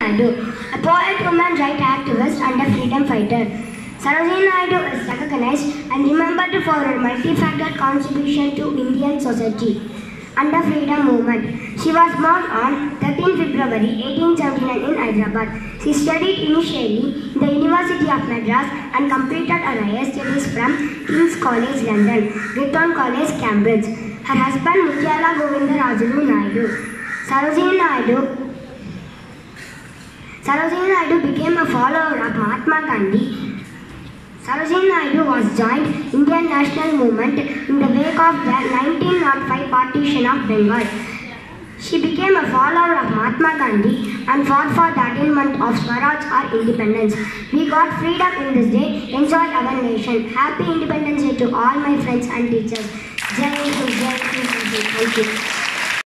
Naidu, a poet, woman rights activist and a freedom fighter. Sarojini Naidu is recognized and remembered for her multi-factor contribution to Indian society and the freedom movement. She was born on 13 February 1879 in Hyderabad. She studied initially in the University of Madras and completed her higher studies from King's College London, Girton College, Cambridge. Her husband Mutyala Govindarajulu Naidu. Sarojini Naidu became a follower of Mahatma Gandhi. Sarojini Naidu was joined Indian national movement in the wake of the 1905 partition of Bengal. She became a follower of Mahatma Gandhi and fought for the attainment of Swaraj or independence. We got freedom in this day. Enjoy our nation. Happy Independence Day to all my friends and teachers. Jai Hind, Jai Hind. Thank you.